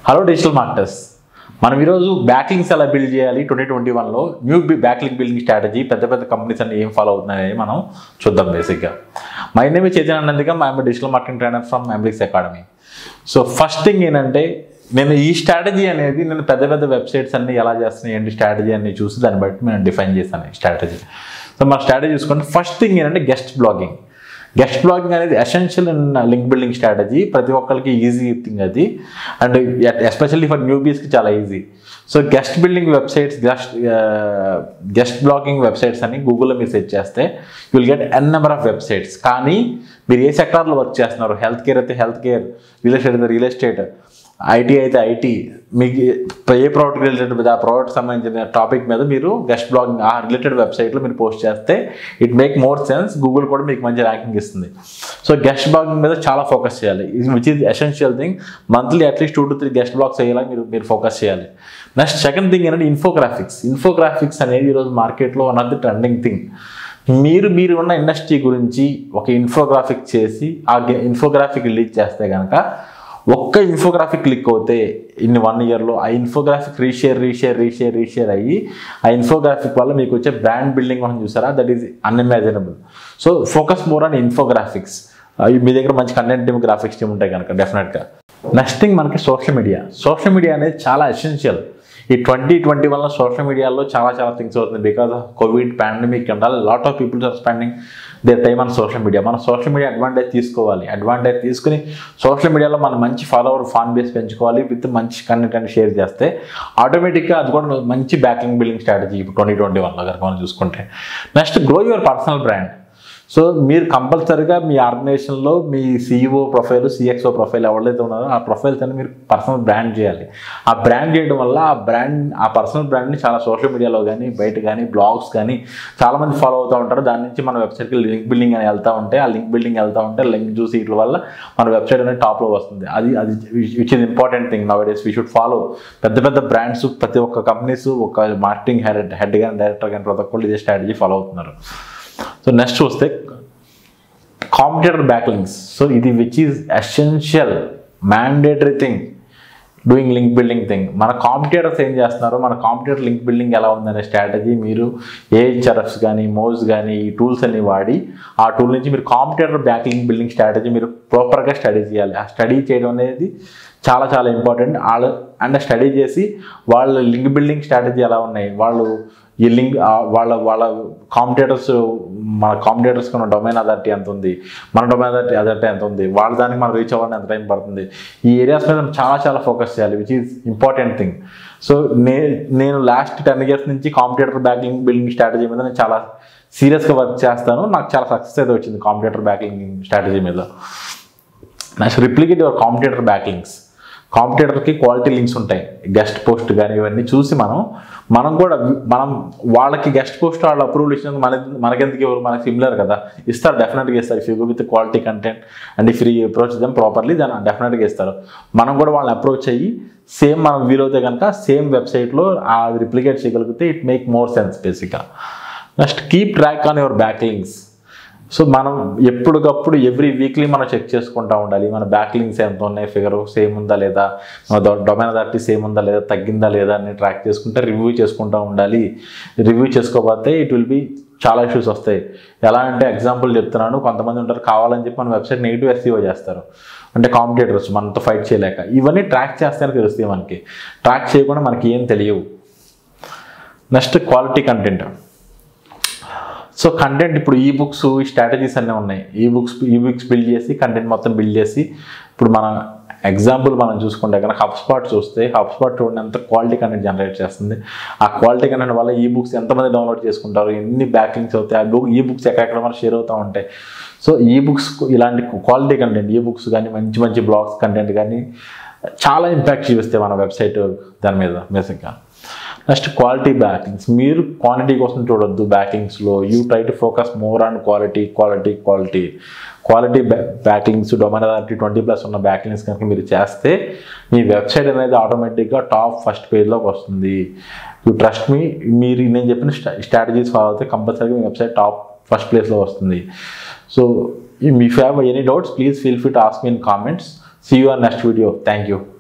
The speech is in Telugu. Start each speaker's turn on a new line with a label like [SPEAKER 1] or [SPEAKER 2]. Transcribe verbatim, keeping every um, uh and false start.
[SPEAKER 1] హలో డిజిటల్ మార్కెటర్స్, మనం ఈరోజు బ్యాక్లింక్స్ ఎలా బిల్డ్ చేయాలి ట్వంటీ ట్వంటీ వన్లో న్యూ బ్యాక్లింక్ బిల్డింగ్ స్ట్రాటజీ పెద్ద పెద్ద కంపెనీస్ అన్ని ఏం ఫాలో అవుతున్నాయని మనం చూద్దాం. బేసిక్గా my name Chaitanya Nandiga, I'm digital marketing trainer from Emblix academy. So first thing ఏంటంటే, నేను ఈ స్ట్రాటజీ అనేది నేను పెద్ద పెద్ద వెబ్సైట్స్ అన్ని ఎలా చేస్తున్నాయి ఏంటి స్ట్రాటజీ అన్ని చూసి దాన్ని బట్టి నేను డిఫైన్ చేస్తాను ఈ స్ట్రాటజీ. సో మన స్ట్రాటజీ చూసుకుంటే ఫస్ట్ థింగ్ ఏంటంటే గెస్ట్ బ్లాగింగ్. గెస్ట్ బ్లాగింగ్ అనేది essential in link building strategy. ప్రతి ఒక్కరికి ఈజీ థింగ్ అది, అండ్ ఎస్పెషల్లీ ఫర్ న్యూబీస్కి చాలా easy. So guest building websites, guest guest blogging websites అని గూగుల్లో మీరు సెర్చ్ చేస్తే you will get an number of websites. కానీ మీరు ఏ సెక్టార్లో వర్క్ చేస్తున్నారు, హెల్త్ కేర్ అయితే హెల్త్ కేర్, రియల్ ఎస్టేట్ అయితే రియల్ ఎస్టేట్, ఐటీ అయితే ఐటీ, మీకు ఏ ప్రోడక్ట్ రిలేటెడ్ ఆ ప్రోడక్ట్ సంబంధించిన టాపిక్ మీద మీరు గెస్ట్ బ్లాగింగ్ ఆ రిలేటెడ్ వెబ్సైట్లో మీరు పోస్ట్ చేస్తే it make more sense. Google కూడా మీకు మంచి ర్యాంకింగ్ ఇస్తుంది. సో గెస్ట్ బ్లాగింగ్ మీద చాలా ఫోకస్ చేయాలి, which is essential thing. Monthly at least two to three guest blogs చేయాలని మీరు మీరు ఫోకస్ చేయాలి. నెక్స్ట్ సెకండ్ థింగ్ ఏంటంటే ఇన్ఫోగ్రాఫిక్స్. ఇన్ఫోగ్రాఫిక్స్ అనేది ఈరోజు మార్కెట్లో one of the trending thing. మీరు మీరు ఉన్న ఇండస్ట్రీ గురించి ఒక ఇన్ఫోగ్రాఫిక్ చేసి ఆ ఇన్ఫోగ్రాఫిక్ రిలీజ్ చేస్తే కనుక ఒక్క ఇన్ఫోగ్రాఫిక్ క్లిక్ అవుతే ఇన్ వన్ ఇయర్లో ఆ infographic reshare reshare reshare reshare అయ్యి ఆ ఇన్ఫోగ్రాఫిక్ వల్ల మీకు వచ్చే బ్రాండ్ బిల్డింగ్ మనం చూసారా, that is unimaginable. So focus more on infographics. మీ దగ్గర మంచి కంటెంట్ టీమ్, గ్రాఫిక్స్ టీమ్ ఉంటాయి కనుక డెఫినెట్గా. నెక్స్ట్ థింగ్ మనకి సోషల్ మీడియా. సోషల్ మీడియా అనేది చాలా ఎసెన్షియల్. ఈ ట్వంటీ ట్వంటీ వన్లో సోషల్ మీడియాలో చాలా చాలా థింగ్స్ అవుతుంది. Because of covid pandemic and all lot of peoples are spending their time on social media. మనం సోషల్ మీడియా అడ్వాంటేజ్ తీసుకోవాలి. అడ్వాంటేజ్ తీసుకుని సోషల్ మీడియాలో మనం మంచి ఫాలోవర్ ఫాన్ బేస్ పెంచుకోవాలి. విత్ మంచి కంటెంట్ అని షేర్ చేస్తే ఆటోమేటిక్గా అది కూడా మంచి బ్యాక్లింక్ బిల్డింగ్ స్ట్రాటజీ ఇప్పుడు ట్వంటీ ట్వంటీ వన్లో కనుక మనం చూసుకుంటే. Next grow your personal brand. So మీరు కంపల్సరీగా మీ ఆర్గనైజేషన్లో మీ సిఇఓ ప్రొఫైల్, సిఎక్స్ఓ ప్రొఫైల్ ఎవరైతే ఉన్నారో ఆ ప్రొఫైల్స్ అని మీరు పర్సనల్ బ్రాండ్ చేయాలి. ఆ బ్రాండ్ చేయడం వల్ల ఆ బ్రాండ్ ఆ పర్సనల్ బ్రాండ్ని చాలా సోషల్ మీడియాలో కానీ బయట కానీ బ్లాగ్స్ కానీ చాలామంది ఫాలో అవుతూ ఉంటారు. దాని నుంచి మన వెబ్సైట్కి లింక్ బిల్డింగ్ అని వెళ్తూ ఉంటే ఆ లింక్ బిల్డింగ్ వెళ్తూ ఉంటే లింక్ చూసి వీటి వల్ల మన వెబ్సైట్ అనేది టాప్లో వస్తుంది. అది అది which is important thing nowadays. We should follow. పెద్ద పెద్ద బ్రాండ్స్, ప్రతి ఒక్క కంపెనీస్, ఒక మార్కెటింగ్ హెడ్ హెడ్ కానీ డైరెక్టర్ కానీ ప్రతి ఒక్కళ్ళు ఇదే స్ట్రాటజీ ఫాలో అవుతున్నారు. సో నెక్స్ట్ చూస్తే కాంపిటేటర్ బ్యాక్లింక్స్. సో ఇది which is essential mandatory thing doing link building thing. మన కాంపిటేటర్స్ ఏం చేస్తున్నారో, మన కాంపిటేటర్ లింక్ బిల్డింగ్ ఎలా ఉందనే స్ట్రాటజీ మీరు ఏహెచ్ఆర్ఎఫ్స్ కానీ మోజ్ కానీ ఈ టూల్స్ అన్ని వాడి ఆ టూల్ నుంచి మీరు competitor back link building strategy మీరు ప్రాపర్గా స్టడీ చేయాలి. ఆ స్టడీ చేయడం అనేది చాలా చాలా ఇంపార్టెంట్. వాళ్ళు అండ్ స్టడీ చేసి వాళ్ళ లింక్ బిల్డింగ్ స్ట్రాటజీ ఎలా ఉన్నాయి, వాళ్ళు ఈ లింక్ వాళ్ళ వాళ్ళ కాంపిటేటర్స్, మన కాంపిటేటర్స్ ఉన్న డొమైన్ అథారిటీ ఎంత ఉంది, మన డొమైన్ అథారిటీ అథారిటీ ఎంత ఉంది, వాళ్ళ దానికి మనం రీచ్ అవ్వాలని ఎంత టైం పడుతుంది, ఈ ఏరియాస్ మీద చాలా చాలా ఫోకస్ చేయాలి, which is important thing. So నే నేను లాస్ట్ టెన్ ఇయర్స్ నుంచి కాంపిటేటర్ బ్యాక్లింగ్ బిల్డింగ్ స్ట్రాటజీ మీద నేను చాలా సీరియస్గా వర్క్ చేస్తాను. నాకు చాలా సక్సెస్ అయితే వచ్చింది కాంపిటేటర్ బ్యాక్లింగ్ స్ట్రాటజీ మీద. Next replicate your competitor backlinks. కాంపిటేటర్కి క్వాలిటీ లింక్స్ ఉంటాయి, గెస్ట్ పోస్ట్ కానీ ఇవన్నీ చూసి మనం మనం కూడా మనం వాళ్ళకి గెస్ట్ పోస్ట్ వాళ్ళు అప్రూవల్ ఇచ్చినందుకు మన మనకెందుకు ఎవరు, మనకి సిమిలర్ కదా, ఇస్తారు, డెఫినెట్గా ఇస్తారు. If you go with quality content and if you approach them properly దాన్ని డెఫినెట్గా ఇస్తారు. మనం కూడా వాళ్ళని అప్రోచ్ అయ్యి సేమ్ మనం వీలవుతే కనుక సేమ్ వెబ్సైట్లో ఆ రిప్లికేట్ చేయగలిగితే ఇట్ మేక్ మోర్ సెన్స్ బేసిక్గా. Next keep track on your backlinks. So మనం ఎప్పటికప్పుడు ఎవ్రీ వీక్లీ మనం చెక్ చేసుకుంటూ ఉండాలి. మన బ్యాక్లింక్స్ ఎంత ఉన్నాయి, ఫిగర్ సేమ్ ఉందా లేదా, డొమైన్ అథారిటీ సేమ్ ఉందా లేదా, తగ్గిందా లేదా అని ట్రాక్ చేసుకుంటే రివ్యూ చేసుకుంటూ ఉండాలి. రివ్యూ చేసుకోకపోతే ఇట్ విల్ బి చాలా ఇష్యూస్ వస్తాయి. ఎలా అంటే ఎగ్జాంపుల్ చెప్తున్నాను, కొంతమంది ఉంటారు కావాలని చెప్పి మన వెబ్సైట్ నెగిటివ్ ఎస్ఈఓ చేస్తారు, అంటే కాంపిటేటర్స్ మనతో ఫైట్ చేయలేక. ఇవన్నీ ట్రాక్ చేస్తేనే తెలుస్తాయి మనకి. ట్రాక్ చేయకుండా మనకి ఏం తెలియవు. Next quality content. So content ఇప్పుడు ఈ బుక్స్, ఈ స్ట్రాటజీస్ అన్నీ ఉన్నాయి. ఈ బుక్స్ ఈ బుక్స్ బిల్డ్ చేసి కంటెంట్ మొత్తం బిల్డ్ చేసి ఇప్పుడు మన ఎగ్జాంపుల్ మనం చూసుకుంటే కనుక హబ్ స్పాట్ చూస్తే హబ్ స్పాట్ చూడండి ఎంత క్వాలిటీ కంటెంట్ జనరేట్ చేస్తుంది. ఆ క్వాలిటీ కంటెంట్ వల్ల ఈ బుక్స్ ఎంతమంది డౌన్లోడ్ చేసుకుంటారు, ఎన్ని బ్యాక్లింక్స్ అవుతాయి, ఆ బుక్ ఈ బుక్స్ ఎక్కడెక్కడ మనం షేర్ అవుతూ ఉంటాయి. సో ఈ బుక్స్ ఇలాంటి క్వాలిటీ కంటెంట్, ఈ బుక్స్ కానీ మంచి మంచి బ్లాగ్స్ కంటెంట్ కానీ చాలా ఇంపాక్ట్ చూపిస్తాయి మన వెబ్సైట్ దాని మీద బేసిక్గా. Next quality backlinks. మీరు క్వాంటిటీ కోసం చూడొద్దు బ్యాక్లింక్స్లో. You try to focus more on quality quality quality quality backlinks, domain authority twenty plus ఉన్న బ్యాక్లింక్స్ కనుక మీరు చేస్తే మీ వెబ్సైట్ అనేది ఆటోమేటిక్గా టాప్ ఫస్ట్ పేజ్లోకి వస్తుంది. యూ ట్రస్ట్ మీ, మీరు నేను చెప్పిన స్ట్రాటజీస్ ఫాలో అయితే కంపల్సరీగా మీ వెబ్సైట్ టాప్ ఫస్ట్ ప్లేస్లో వస్తుంది. So if you have any doubts please feel free to ask me in comments. See you on next video. Thank you.